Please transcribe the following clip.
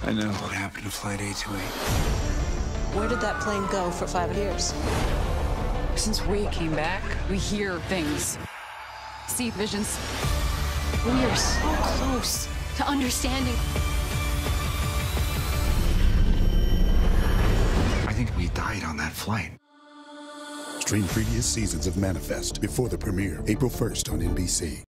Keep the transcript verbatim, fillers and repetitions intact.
I know what happened to Flight eight two eight. Where did that plane go for five years? Since we came back, we hear things, see visions. We are so close to understanding. I think we died on that flight. Stream previous seasons of Manifest before the premiere, April first on N B C.